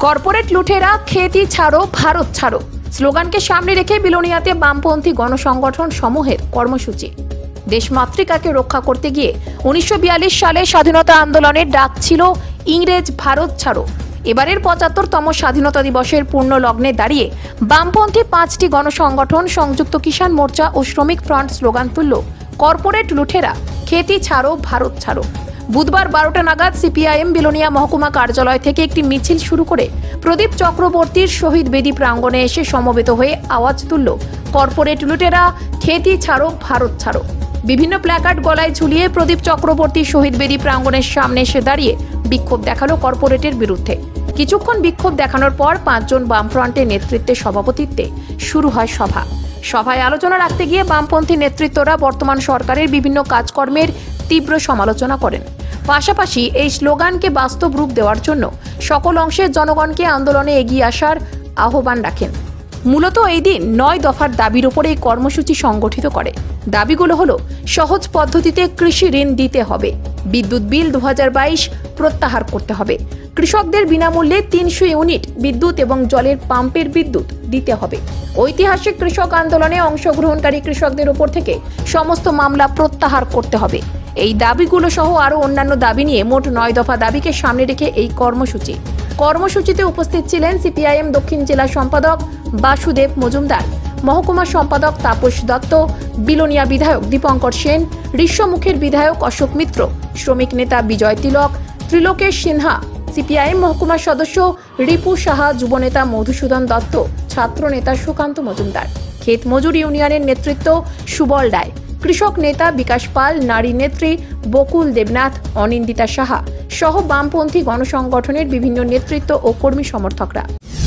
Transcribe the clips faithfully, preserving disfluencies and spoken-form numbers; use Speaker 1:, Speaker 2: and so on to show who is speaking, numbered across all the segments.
Speaker 1: Corporate লুঠেরা খেতি ছাড়ো ভারত ছাড়ো স্লোগানকে সামনে রেখে বিলোনিয়াতে বামপন্থী গণসংগঠন সমূহের কর্মসূচি। দেশমাতৃকাকে রক্ষা করতে গিয়ে উনিশশো বিয়াল্লিশ সালে স্বাধীনতা আন্দোলনের ডাক ছিল ইংরেজ ভারত ছাড়ো। এবারের পঁচাত্তরতম স্বাধীনতা দিবসের পূর্ণ লগ্নে দাঁড়িয়ে বামপন্থী পাঁচটি গণসংগঠন সংযুক্ত কিষাণ মোর্চা ও শ্রমিক ফ্রন্ট স্লোগান তুলল কর্পোরেট লুঠেরা খেতি ছাড়ো ভারত ছাড়ো। বুধবার বারোটা নাগাদ সিপিআইএম বিলোনিয়া মহকুমা কার্যালয় থেকে একটি মিছিল শুরু করে প্রদীপ চক্রবর্তীর শহীদ বেদি প্রাঙ্গণে এসে সমবেত হয়ে আওয়াজ তুলল কর্পোরেট লুটেরা খেতি ছাড়ো ভারত ছাড়ো। বিভিন্ন প্ল্যাকার্ড গলায় ঝুলিয়ে প্রদীপ চক্রবর্তী শহীদ বেদি প্রাঙ্গণের সামনে এসে দাঁড়িয়ে বিক্ষোভ দেখালো কর্পোরেটের বিরুদ্ধে। কিছুক্ষণ বিক্ষোভ দেখানোর পর পাঁচজন বামফ্রন্টের নেতৃত্বে সভাপতিত্বে শুরু হয় সভা। সভায় আলোচনা রাখতে গিয়ে বামপন্থী নেতৃত্বরা বর্তমান সরকারের বিভিন্ন কাজকর্মের তীব্র সমালোচনা করেন। পাশাপাশি এই স্লোগানকে বাস্তব রূপ দেওয়ার জন্য সকল অংশের জনগণকে আন্দোলনে এগিয়ে আসার আহ্বান রাখেন। মূলত এই দিন নয় দফার দাবির উপরে এই কর্মসূচি সংগঠিত করে। দাবিগুলো হলো সহজ পদ্ধতিতে কৃষি ঋণ দিতে হবে, বিদ্যুৎ বিল দু হাজার বাইশ প্রত্যাহার করতে হবে, কৃষকদের বিনামূল্যে তিনশো ইউনিট বিদ্যুৎ এবং জলের পাম্পের বিদ্যুৎ দিতে হবে, ঐতিহাসিক কৃষক আন্দোলনে অংশগ্রহণকারী কৃষকদের উপর থেকে সমস্ত মামলা প্রত্যাহার করতে হবে। এই দাবিগুলো সহ আরও অন্যান্য দাবি নিয়ে মোট নয় দফা দাবিকে সামনে রেখে এই কর্মসূচি। কর্মসূচিতে উপস্থিত ছিলেন সিপিআইএম দক্ষিণ জেলা সম্পাদক বাসুদেব মজুমদার, মহকুমা সম্পাদক তাপস দত্ত, বিলোনিয়া বিধায়ক দীপঙ্কর সেন, ঋষ্যমুখের বিধায়ক অশোক মিত্র, শ্রমিক নেতা বিজয় তিলক, ত্রিলোকেশ সিনহা, সিপিআইএম মহকুমার সদস্য রিপু সাহা, যুবনেতা মধুসূদন দত্ত, ছাত্র নেতা সুকান্ত মজুমদার, ক্ষেত মজুর ইউনিয়নের নেতৃত্ব সুবল রায়, কৃষক নেতা বিকাশ পাল, নারী নেত্রী বকুল দেবনাথ, অনিন্দিতা সাহা সহ বামপন্থী গণসংগঠনের বিভিন্ন নেতৃত্ব ও কর্মী সমর্থকরা।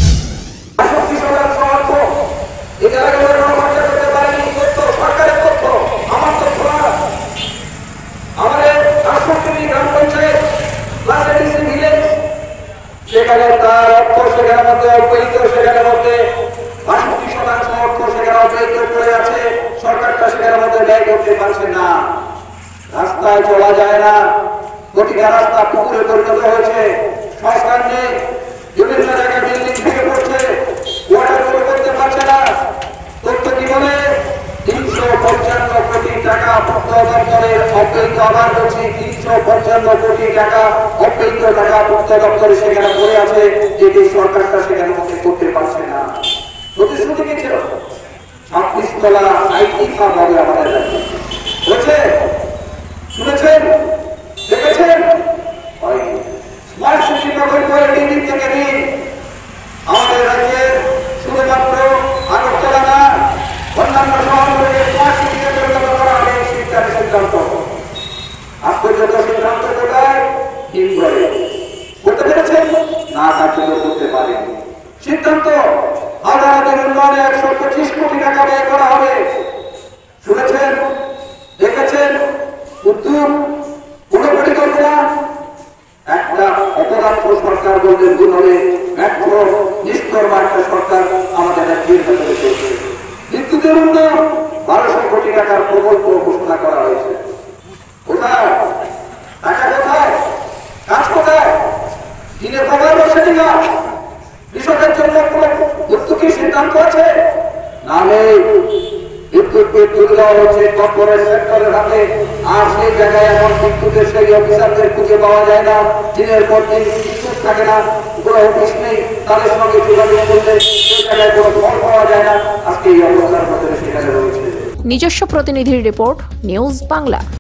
Speaker 2: সেখানে তার অর্থ সেখানে মধ্যে অল্পিত সেখানে মধ্যে বাষট্টি শতাংশ অর্থ সেখানে অল্পিত করে আছে। সরকারটা সেখানে মধ্যে ব্যয় করতে পারছে না, রাস্তায় চলা যায় না, প্রতিটা রাস্তা পুকুরে পরিণত হয়েছে, সংস্কার নেই, বিভিন্ন জায়গায় বিল্ডিং ভেঙে পড়ছে, ওয়াটার করতে পারছে না। তথ্য কি বলে তিনশো পঞ্চান্ন কোটি টাকা পূর্ত দপ্তরের অব্যয়িত, আবার বলছি তিনশো পঞ্চান্ন কোটি টাকা অব্যয়িত টাকা পূর্ত দপ্তরে সেখানে পড়ে আছে, যেটি সরকারটা সেখানে মধ্যে করতে পারছে না। প্রতিশ্রুতি কি ছিল? ছাব্বিশ তলা আইটি ফার্ম হবে আমাদের রাজ্যে, বলছে শুনেছেন, দেখেছেন? স্মার্ট সিটি প্রকল্প দিন থেকে দিন আমাদের রাজ্যের শুধুমাত্র আগরতলা না, অন্যান্য শহরগুলোকে স্মার্ট সিটিতে পরিণত করা হবে শিক্ষার সিদ্ধান্ত। আজ পর্যন্ত সিদ্ধান্ত কোথায়? হিমঘরে করতে পেরেছেন না, কার্যকর করতে পারেন। সিদ্ধান্ত আদালতের উন্নয়নে একশো পঁচিশ কোটি টাকা ব্যয় করা হবে, শুনেছেন, দেখেছেন? উদ্যোগ কোনো পরিকল্পনা? একটা অপদার্থ সরকার বলতে ভুল হবে, ব্যর্থ নিষ্কর্মা একটা সরকার আমাদের রাজ্যের ভেতরে চলছে। বিদ্যুতের উন্নয়ন বারোশো কোটি টাকার প্রকল্প ঘোষণা করা হয়েছে, কোথায় টাকা? কোথায় কাজ? কোথায় দিনে খবর বসে না? কৃষকের জন্য কোন উদ্যোগী সিদ্ধান্ত আছে না? নেই। বিদ্যুৎকে তুলে দেওয়া হচ্ছে কর্পোরেট সেক্টরের হাতে, আর সেই জায়গায় এমন বিদ্যুতের সেই অফিসারদের খুঁজে পাওয়া যায় না, দিনের পর দিন বিদ্যুৎ থাকে না, কোনো অফিস নেই, তাদের সঙ্গে যোগাযোগ করলে সেই জায়গায় কোনো ফল পাওয়া যায় না। আজকে এই অবস্থার মধ্যে সেখানে রয়েছে।
Speaker 1: নিজস্ব প্রতিনিধির রিপোর্ট, নিউজ বাংলা।